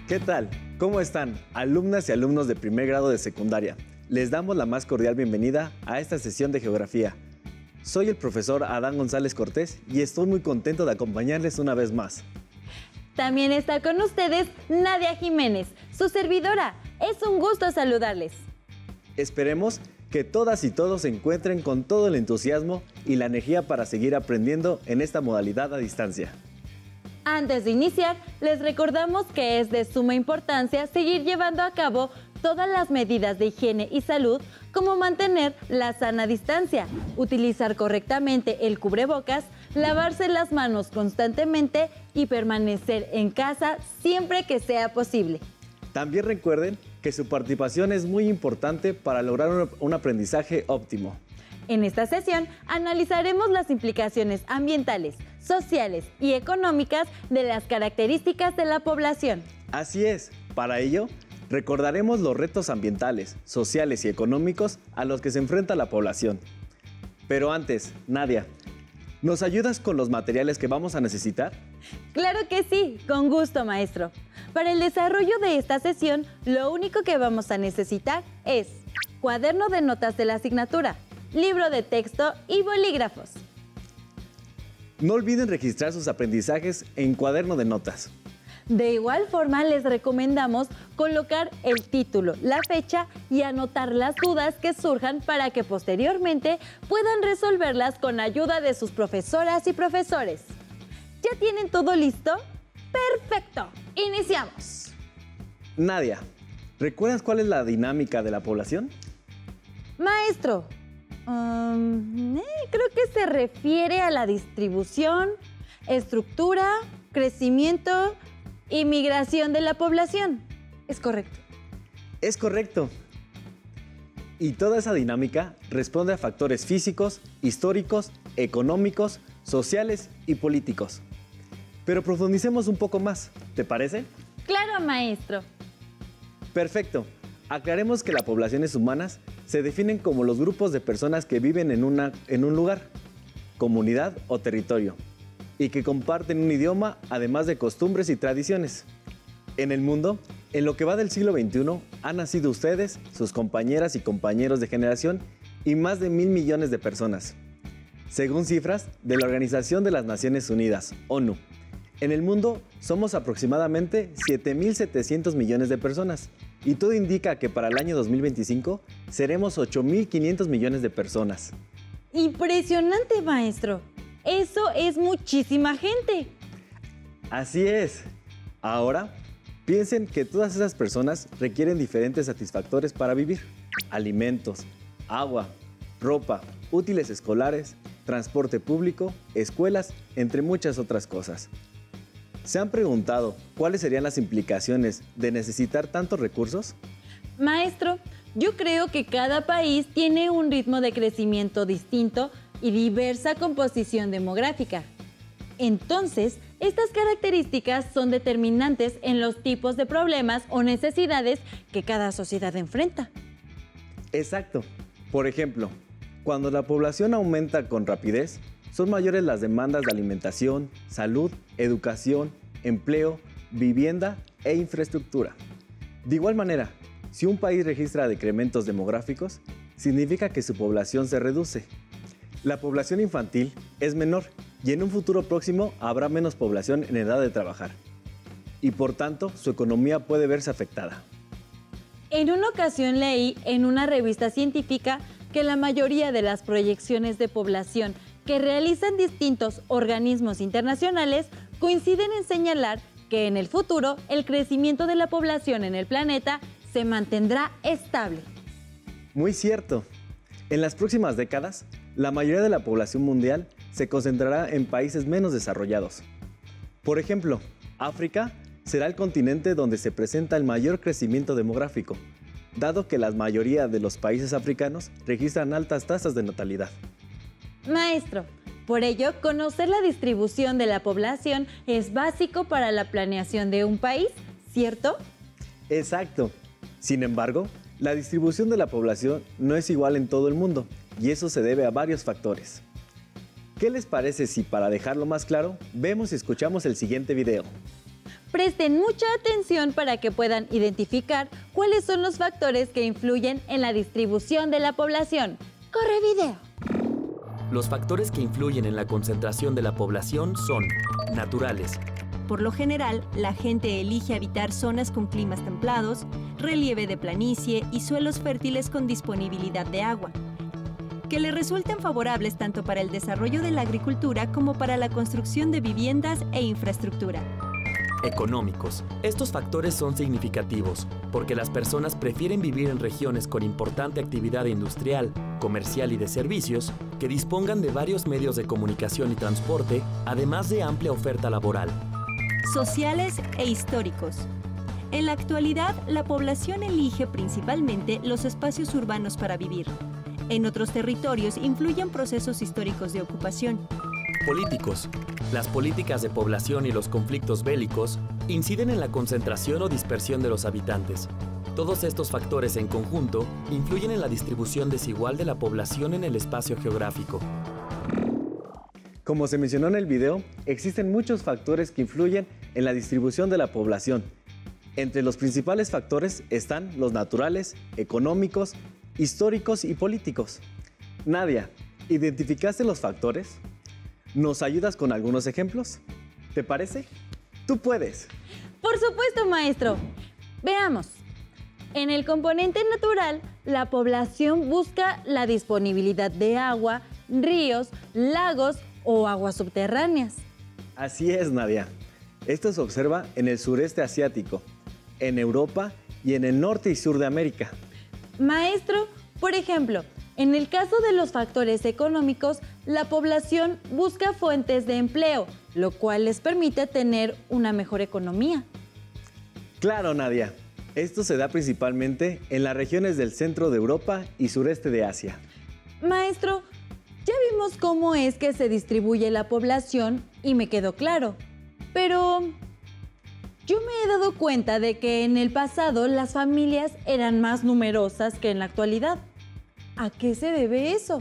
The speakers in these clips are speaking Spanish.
¿Qué tal? ¿Cómo están, alumnas y alumnos de primer grado de secundaria? Les damos la más cordial bienvenida a esta sesión de Geografía. Soy el profesor Adán González Cortés y estoy muy contento de acompañarles una vez más. También está con ustedes Nadia Jiménez, su servidora. Es un gusto saludarles. Esperemos que todas y todos se encuentren con todo el entusiasmo y la energía para seguir aprendiendo en esta modalidad a distancia. Antes de iniciar, les recordamos que es de suma importancia seguir llevando a cabo todas las medidas de higiene y salud, como mantener la sana distancia, utilizar correctamente el cubrebocas, lavarse las manos constantemente y permanecer en casa siempre que sea posible. También recuerden que su participación es muy importante para lograr un aprendizaje óptimo. En esta sesión analizaremos las implicaciones ambientales, sociales y económicas de las características de la población. Así es, para ello recordaremos los retos ambientales, sociales y económicos a los que se enfrenta la población. Pero antes, Nadia, ¿nos ayudas con los materiales que vamos a necesitar? Claro que sí, con gusto, maestro. Para el desarrollo de esta sesión, lo único que vamos a necesitar es cuaderno de notas de la asignatura, libro de texto y bolígrafos. No olviden registrar sus aprendizajes en cuaderno de notas. De igual forma, les recomendamos colocar el título, la fecha y anotar las dudas que surjan para que posteriormente puedan resolverlas con ayuda de sus profesoras y profesores. ¿Ya tienen todo listo? ¡Perfecto! ¡Iniciamos! Nadia, ¿recuerdas cuál es la dinámica de la población? Maestro, creo que se refiere a la distribución, estructura, crecimiento y migración de la población. ¿Es correcto? Es correcto. Y toda esa dinámica responde a factores físicos, históricos, económicos, sociales y políticos. Pero profundicemos un poco más, ¿te parece? Claro, maestro. Perfecto. Aclaremos que las poblaciones humanas se definen como los grupos de personas que viven en un lugar, comunidad o territorio, y que comparten un idioma, además de costumbres y tradiciones. En el mundo, en lo que va del siglo XXI, han nacido ustedes, sus compañeras y compañeros de generación, y más de 1.000 millones de personas. Según cifras de la Organización de las Naciones Unidas, ONU, en el mundo somos aproximadamente 7.700 millones de personas, y todo indica que para el año 2025 seremos 8.500 millones de personas. Impresionante, maestro. Eso es muchísima gente. Así es. Ahora, piensen que todas esas personas requieren diferentes satisfactores para vivir. Alimentos, agua, ropa, útiles escolares, transporte público, escuelas, entre muchas otras cosas. ¿Se han preguntado cuáles serían las implicaciones de necesitar tantos recursos? Maestro, yo creo que cada país tiene un ritmo de crecimiento distinto y diversa composición demográfica. Entonces, estas características son determinantes en los tipos de problemas o necesidades que cada sociedad enfrenta. Exacto. Por ejemplo, cuando la población aumenta con rapidez, son mayores las demandas de alimentación, salud, educación, empleo, vivienda e infraestructura. De igual manera, si un país registra decrementos demográficos, significa que su población se reduce. La población infantil es menor y en un futuro próximo habrá menos población en edad de trabajar. Y por tanto, su economía puede verse afectada. En una ocasión leí en una revista científica que la mayoría de las proyecciones de población que realizan distintos organismos internacionales coinciden en señalar que en el futuro el crecimiento de la población en el planeta se mantendrá estable. Muy cierto. En las próximas décadas, la mayoría de la población mundial se concentrará en países menos desarrollados. Por ejemplo, África será el continente donde se presenta el mayor crecimiento demográfico, dado que la mayoría de los países africanos registran altas tasas de natalidad. Maestro, por ello, conocer la distribución de la población es básico para la planeación de un país, ¿cierto? Exacto. Sin embargo, la distribución de la población no es igual en todo el mundo, y eso se debe a varios factores. ¿Qué les parece si, para dejarlo más claro, vemos y escuchamos el siguiente video? Presten mucha atención para que puedan identificar cuáles son los factores que influyen en la distribución de la población. ¡Corre video! Los factores que influyen en la concentración de la población son naturales. Por lo general, la gente elige habitar zonas con climas templados, relieve de planicie y suelos fértiles con disponibilidad de agua, que le resulten favorables tanto para el desarrollo de la agricultura como para la construcción de viviendas e infraestructura. Económicos. Estos factores son significativos porque las personas prefieren vivir en regiones con importante actividad industrial, comercial y de servicios que dispongan de varios medios de comunicación y transporte, además de amplia oferta laboral. Sociales e históricos. En la actualidad, la población elige principalmente los espacios urbanos para vivir. En otros territorios influyen procesos históricos de ocupación. Políticos. Las políticas de población y los conflictos bélicos inciden en la concentración o dispersión de los habitantes. Todos estos factores en conjunto influyen en la distribución desigual de la población en el espacio geográfico. Como se mencionó en el video, existen muchos factores que influyen en la distribución de la población. Entre los principales factores están los naturales, económicos, históricos y políticos. Nadia, ¿identificaste los factores? ¿Nos ayudas con algunos ejemplos? ¿Te parece? ¡Tú puedes! Por supuesto, maestro. Veamos. En el componente natural, la población busca la disponibilidad de agua, ríos, lagos o aguas subterráneas. Así es, Nadia. Esto se observa en el sureste asiático, en Europa y en el norte y sur de América. Maestro, por ejemplo, en el caso de los factores económicos, la población busca fuentes de empleo, lo cual les permite tener una mejor economía. Claro, Nadia. Esto se da principalmente en las regiones del centro de Europa y sureste de Asia. Maestro, ya vimos cómo es que se distribuye la población y me quedó claro. Pero yo me he dado cuenta de que en el pasado las familias eran más numerosas que en la actualidad. ¿A qué se debe eso?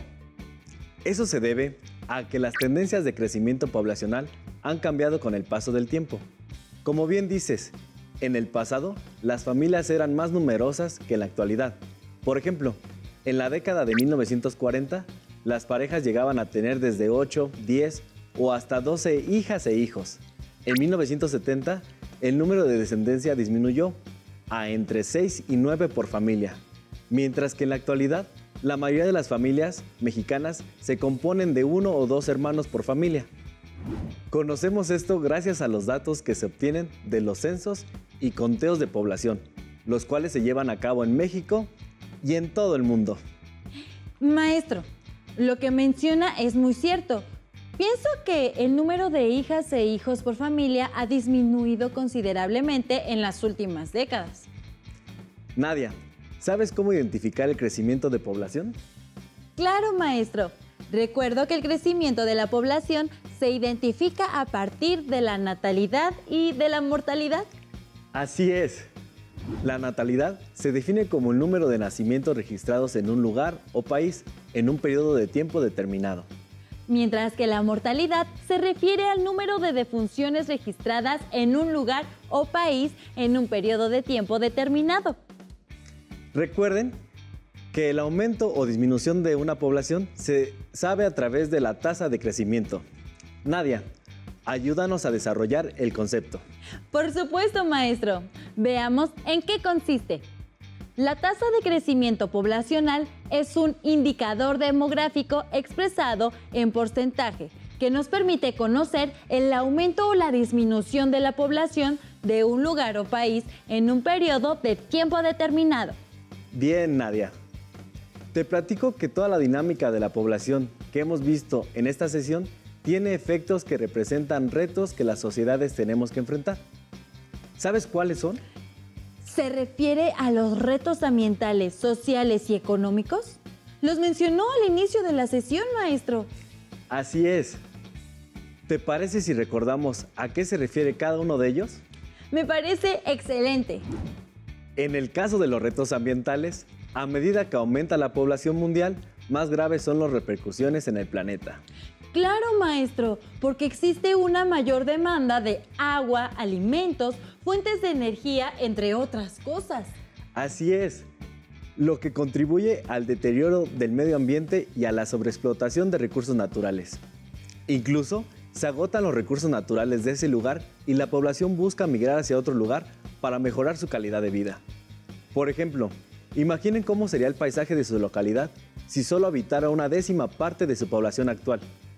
Eso se debe a que las tendencias de crecimiento poblacional han cambiado con el paso del tiempo. Como bien dices, en el pasado las familias eran más numerosas que en la actualidad. Por ejemplo, en la década de 1940, las parejas llegaban a tener desde 8, 10 o hasta 12 hijas e hijos. En 1970, el número de descendencia disminuyó a entre 6 y 9 por familia, mientras que en la actualidad, la mayoría de las familias mexicanas se componen de 1 o 2 hermanos por familia. Conocemos esto gracias a los datos que se obtienen de los censos y conteos de población, los cuales se llevan a cabo en México y en todo el mundo. Maestro, lo que menciona es muy cierto. Pienso que el número de hijas e hijos por familia ha disminuido considerablemente en las últimas décadas. Nadia, ¿sabes cómo identificar el crecimiento de población? Claro, maestro. Recuerdo que el crecimiento de la población se identifica a partir de la natalidad y de la mortalidad. Así es. La natalidad se define como el número de nacimientos registrados en un lugar o país en un periodo de tiempo determinado. Mientras que la mortalidad se refiere al número de defunciones registradas en un lugar o país en un periodo de tiempo determinado. Recuerden que el aumento o disminución de una población se sabe a través de la tasa de crecimiento. Nadia, ayúdanos a desarrollar el concepto. Por supuesto, maestro. Veamos en qué consiste. La tasa de crecimiento poblacional es un indicador demográfico expresado en porcentaje que nos permite conocer el aumento o la disminución de la población de un lugar o país en un periodo de tiempo determinado. Bien, Nadia. Te platico que toda la dinámica de la población que hemos visto en esta sesión tiene efectos que representan retos que las sociedades tenemos que enfrentar. ¿Sabes cuáles son? ¿Se refiere a los retos ambientales, sociales y económicos? Los mencionó al inicio de la sesión, maestro. Así es. ¿Te parece si recordamos a qué se refiere cada uno de ellos? Me parece excelente. En el caso de los retos ambientales, a medida que aumenta la población mundial, más graves son las repercusiones en el planeta. Claro, maestro, porque existe una mayor demanda de agua, alimentos, fuentes de energía, entre otras cosas. Así es, lo que contribuye al deterioro del medio ambiente y a la sobreexplotación de recursos naturales. Incluso se agotan los recursos naturales de ese lugar y la población busca migrar hacia otro lugar para mejorar su calidad de vida. Por ejemplo, imaginen cómo sería el paisaje de su localidad si solo habitara una décima parte de su población actual.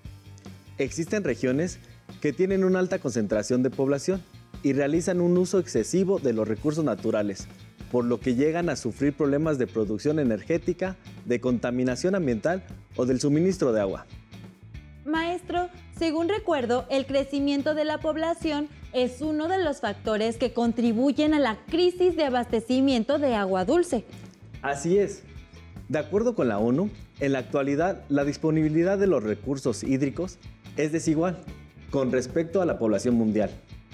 Existen regiones que tienen una alta concentración de población y realizan un uso excesivo de los recursos naturales, por lo que llegan a sufrir problemas de producción energética, de contaminación ambiental o del suministro de agua. Maestro, según recuerdo, el crecimiento de la población es uno de los factores que contribuyen a la crisis de abastecimiento de agua dulce. Así es. De acuerdo con la ONU, en la actualidad la disponibilidad de los recursos hídricos es desigual con respecto a la población mundial.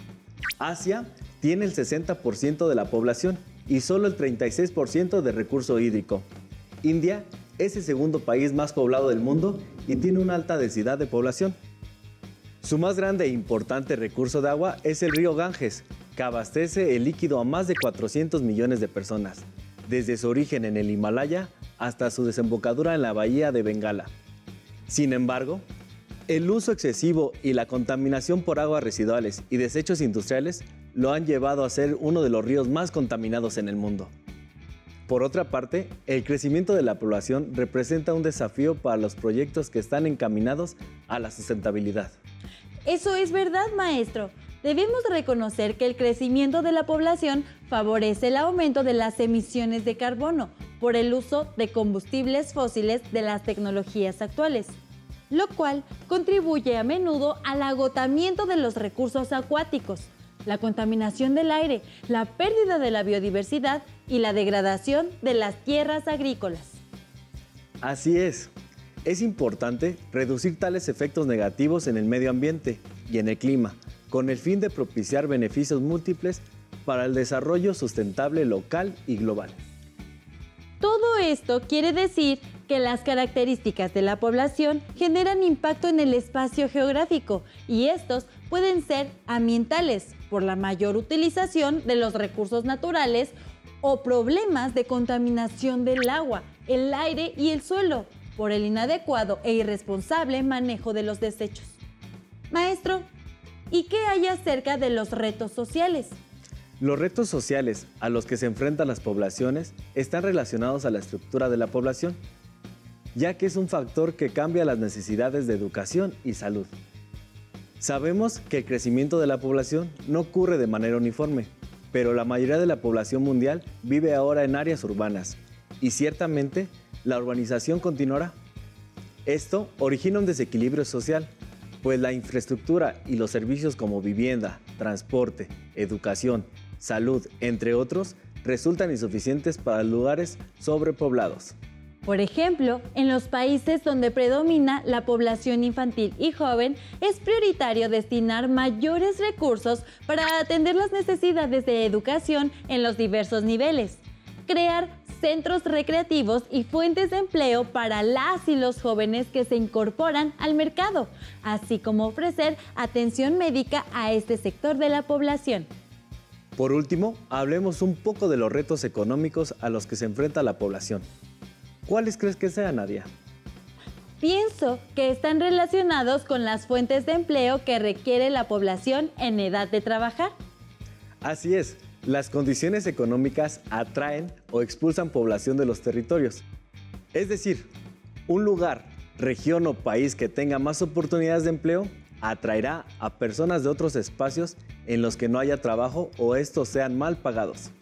Asia tiene el 60% de la población y solo el 36% de recurso hídrico. India es el segundo país más poblado del mundo y tiene una alta densidad de población. Su más grande e importante recurso de agua es el río Ganges, que abastece el líquido a más de 400 millones de personas, desde su origen en el Himalaya hasta su desembocadura en la bahía de Bengala. Sin embargo, el uso excesivo y la contaminación por aguas residuales y desechos industriales lo han llevado a ser uno de los ríos más contaminados en el mundo. Por otra parte, el crecimiento de la población representa un desafío para los proyectos que están encaminados a la sustentabilidad. Eso es verdad, maestro. Debemos reconocer que el crecimiento de la población favorece el aumento de las emisiones de carbono por el uso de combustibles fósiles de las tecnologías actuales, lo cual contribuye a menudo al agotamiento de los recursos acuáticos, la contaminación del aire, la pérdida de la biodiversidad y la degradación de las tierras agrícolas. Así es importante reducir tales efectos negativos en el medio ambiente y en el clima, con el fin de propiciar beneficios múltiples para el desarrollo sustentable local y global. Todo esto quiere decir que las características de la población generan impacto en el espacio geográfico y estos pueden ser ambientales por la mayor utilización de los recursos naturales o problemas de contaminación del agua, el aire y el suelo por el inadecuado e irresponsable manejo de los desechos. Maestro, ¿y qué hay acerca de los retos sociales? Los retos sociales a los que se enfrentan las poblaciones están relacionados a la estructura de la población, ya que es un factor que cambia las necesidades de educación y salud. Sabemos que el crecimiento de la población no ocurre de manera uniforme, pero la mayoría de la población mundial vive ahora en áreas urbanas y ciertamente la urbanización continuará. Esto origina un desequilibrio social, pues la infraestructura y los servicios como vivienda, transporte, educación, salud, entre otros, resultan insuficientes para lugares sobrepoblados. Por ejemplo, en los países donde predomina la población infantil y joven, es prioritario destinar mayores recursos para atender las necesidades de educación en los diversos niveles, crear centros recreativos y fuentes de empleo para las y los jóvenes que se incorporan al mercado, así como ofrecer atención médica a este sector de la población. Por último, hablemos un poco de los retos económicos a los que se enfrenta la población. ¿Cuáles crees que sean, Nadia? Pienso que están relacionados con las fuentes de empleo que requiere la población en edad de trabajar. Así es, las condiciones económicas atraen o expulsan población de los territorios. Es decir, un lugar, región o país que tenga más oportunidades de empleo atraerá a personas de otros espacios en los que no haya trabajo o estos sean mal pagados.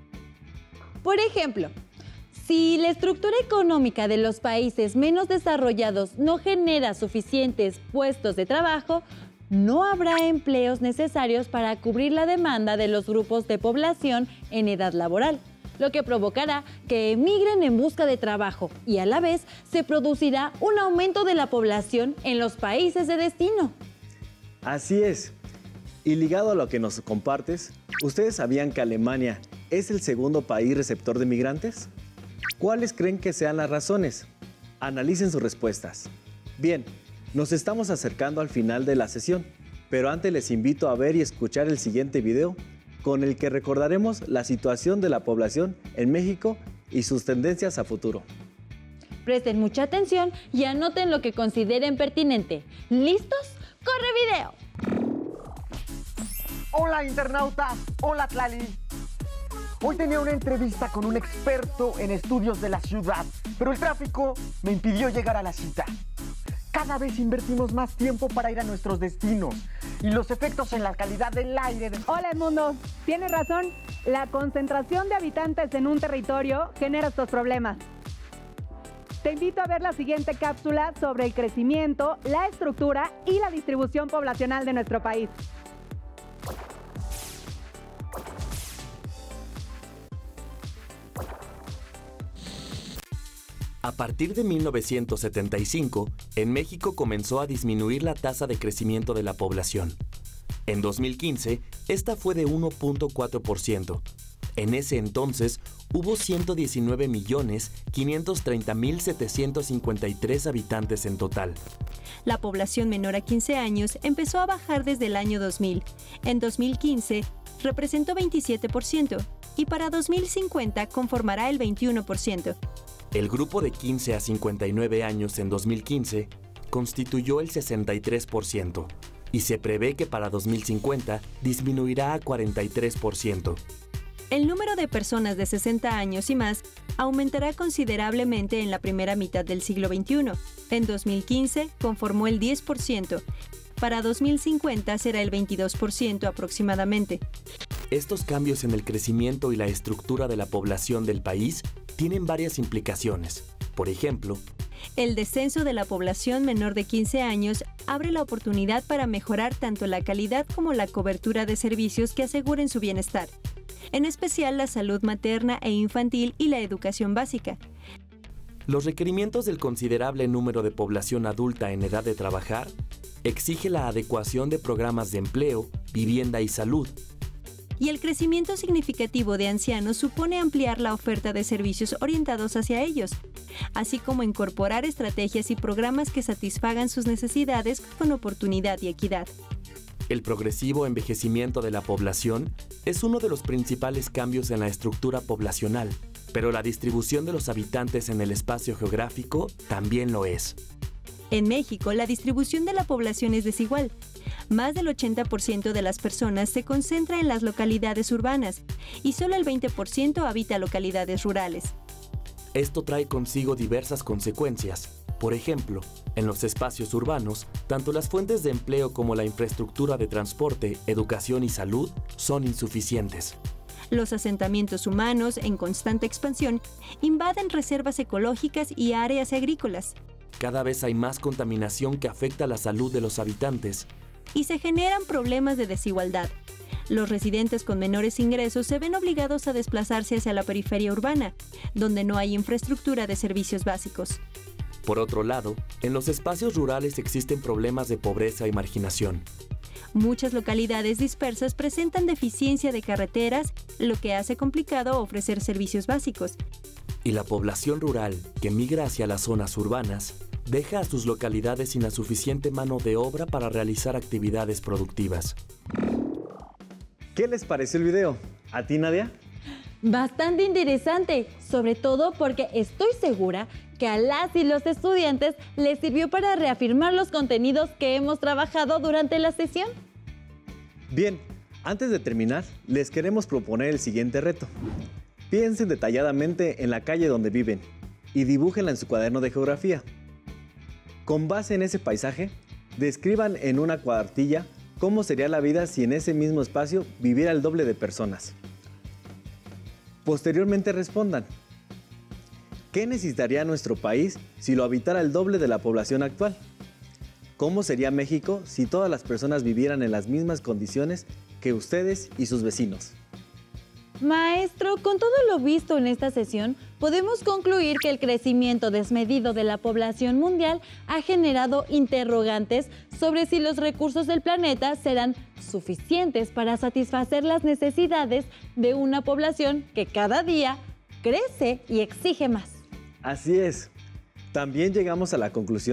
Por ejemplo, si la estructura económica de los países menos desarrollados no genera suficientes puestos de trabajo, no habrá empleos necesarios para cubrir la demanda de los grupos de población en edad laboral, lo que provocará que emigren en busca de trabajo y a la vez se producirá un aumento de la población en los países de destino. Así es. Y ligado a lo que nos compartes, ¿ustedes sabían que Alemania es el segundo país receptor de migrantes? ¿Cuáles creen que sean las razones? Analicen sus respuestas. Bien, Nos estamos acercando al final de la sesión, pero antes les invito a ver y escuchar el siguiente video con el que recordaremos la situación de la población en México y sus tendencias a futuro. Presten mucha atención y anoten lo que consideren pertinente. ¿Listos? ¡Corre video! Hola internautas, hola Tlali. Hoy tenía una entrevista con un experto en estudios de la ciudad, pero el tráfico me impidió llegar a la cita. Cada vez invertimos más tiempo para ir a nuestros destinos y los efectos en la calidad del aire. Hola Edmundo, tienes razón, la concentración de habitantes en un territorio genera estos problemas. Te invito a ver la siguiente cápsula sobre el crecimiento, la estructura y la distribución poblacional de nuestro país. A partir de 1975, en México comenzó a disminuir la tasa de crecimiento de la población. En 2015, esta fue de 1.4%. En ese entonces, hubo 119.530.753 habitantes en total. La población menor a 15 años empezó a bajar desde el año 2000. En 2015, representó 27% y para 2050 conformará el 21%. El grupo de 15 a 59 años en 2015 constituyó el 63% y se prevé que para 2050 disminuirá a 43%. El número de personas de 60 años y más aumentará considerablemente en la primera mitad del siglo XXI. En 2015 conformó el 10%. Para 2050 será el 22% aproximadamente. Estos cambios en el crecimiento y la estructura de la población del país tienen varias implicaciones. Por ejemplo, el descenso de la población menor de 15 años abre la oportunidad para mejorar tanto la calidad como la cobertura de servicios que aseguren su bienestar, en especial la salud materna e infantil y la educación básica. Los requerimientos del considerable número de población adulta en edad de trabajar exige la adecuación de programas de empleo, vivienda y salud. Y el crecimiento significativo de ancianos supone ampliar la oferta de servicios orientados hacia ellos, así como incorporar estrategias y programas que satisfagan sus necesidades con oportunidad y equidad. El progresivo envejecimiento de la población es uno de los principales cambios en la estructura poblacional, pero la distribución de los habitantes en el espacio geográfico también lo es. En México, la distribución de la población es desigual. Más del 80% de las personas se concentra en las localidades urbanas y solo el 20% habita localidades rurales. Esto trae consigo diversas consecuencias. Por ejemplo, en los espacios urbanos, tanto las fuentes de empleo como la infraestructura de transporte, educación y salud son insuficientes. Los asentamientos humanos, en constante expansión, invaden reservas ecológicas y áreas agrícolas. Cada vez hay más contaminación que afecta la salud de los habitantes. Y se generan problemas de desigualdad. Los residentes con menores ingresos se ven obligados a desplazarse hacia la periferia urbana, donde no hay infraestructura de servicios básicos. Por otro lado, en los espacios rurales existen problemas de pobreza y marginación. Muchas localidades dispersas presentan deficiencia de carreteras, lo que hace complicado ofrecer servicios básicos. Y la población rural, que migra hacia las zonas urbanas, deja a sus localidades sin la suficiente mano de obra para realizar actividades productivas. ¿Qué les pareció el video? ¿A ti, Nadia? Bastante interesante, sobre todo porque estoy segura que a las y los estudiantes les sirvió para reafirmar los contenidos que hemos trabajado durante la sesión. Bien, antes de terminar, les queremos proponer el siguiente reto. Piensen detalladamente en la calle donde viven y dibújenla en su cuaderno de geografía. Con base en ese paisaje, describan en una cuartilla cómo sería la vida si en ese mismo espacio viviera el doble de personas. Posteriormente respondan, ¿qué necesitaría nuestro país si lo habitara el doble de la población actual? ¿Cómo sería México si todas las personas vivieran en las mismas condiciones que ustedes y sus vecinos? Maestro, con todo lo visto en esta sesión, podemos concluir que el crecimiento desmedido de la población mundial ha generado interrogantes sobre si los recursos del planeta serán suficientes para satisfacer las necesidades de una población que cada día crece y exige más. Así es. También llegamos a la conclusión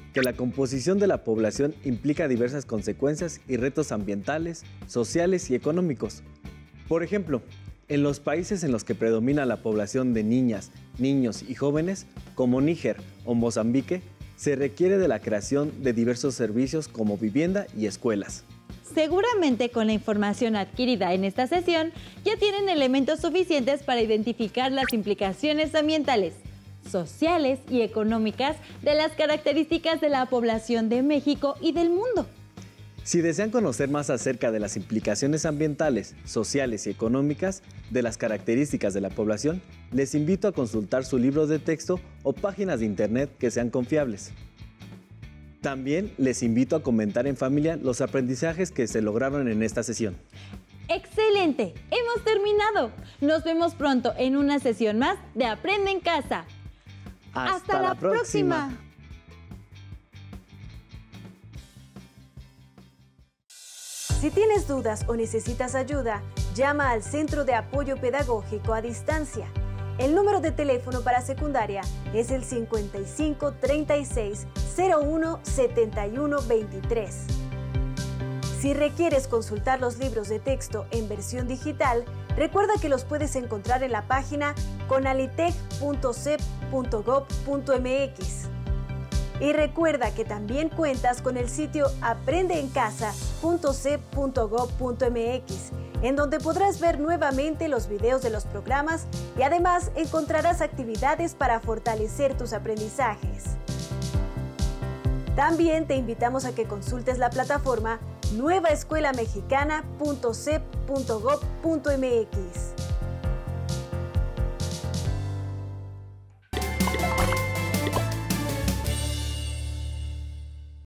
que la composición de la población implica diversas consecuencias y retos ambientales, sociales y económicos. Por ejemplo, en los países en los que predomina la población de niñas, niños y jóvenes, como Níger o Mozambique, se requiere de la creación de diversos servicios como vivienda y escuelas. Seguramente con la información adquirida en esta sesión ya tienen elementos suficientes para identificar las implicaciones ambientales, sociales y económicas de las características de la población de México y del mundo. Si desean conocer más acerca de las implicaciones ambientales, sociales y económicas de las características de la población, les invito a consultar su libro de texto o páginas de internet que sean confiables. También les invito a comentar en familia los aprendizajes que se lograron en esta sesión. ¡Excelente! ¡Hemos terminado! Nos vemos pronto en una sesión más de Aprende en Casa. ¡Hasta la próxima! Si tienes dudas o necesitas ayuda, llama al Centro de Apoyo Pedagógico a Distancia. El número de teléfono para secundaria es el 55 36 01 71 23. Si requieres consultar los libros de texto en versión digital, recuerda que los puedes encontrar en la página conalitec.cep.gov.mx. Y recuerda que también cuentas con el sitio aprendeencasa.cep.gov.mx, en donde podrás ver nuevamente los videos de los programas y además encontrarás actividades para fortalecer tus aprendizajes. También te invitamos a que consultes la plataforma nuevaescuelamexicana.cep.gov.mx.